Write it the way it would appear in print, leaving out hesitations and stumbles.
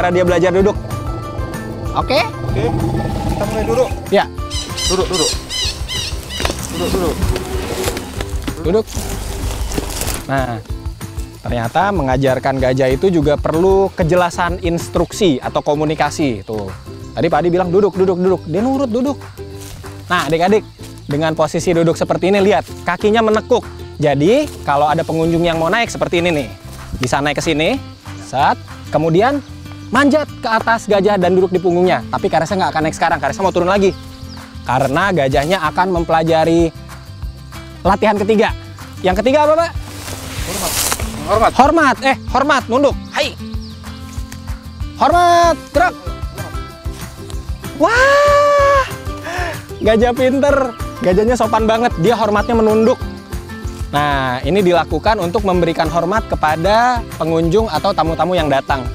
cara dia belajar duduk. Oke? Oke, kita mulai duduk. Ya. Duduk. Duduk. Nah, ternyata mengajarkan gajah itu juga perlu kejelasan instruksi atau komunikasi. Tuh. Tadi Pak Adi bilang duduk. Dia nurut duduk. Nah, adik-adik, dengan posisi duduk seperti ini, lihat, kakinya menekuk. Jadi, kalau ada pengunjung yang mau naik seperti ini nih, bisa naik ke sini, set, kemudian manjat ke atas gajah dan duduk di punggungnya. Tapi Karesnya nggak akan naik sekarang, Karesnya mau turun lagi. Karena gajahnya akan mempelajari latihan ketiga. Yang ketiga apa, Pak? Hormat, nunduk. Hai. Hormat, gerak. Wah, gajah pinter. Gajahnya sopan banget, dia hormatnya menunduk. Nah, ini dilakukan untuk memberikan hormat kepada pengunjung atau tamu-tamu yang datang.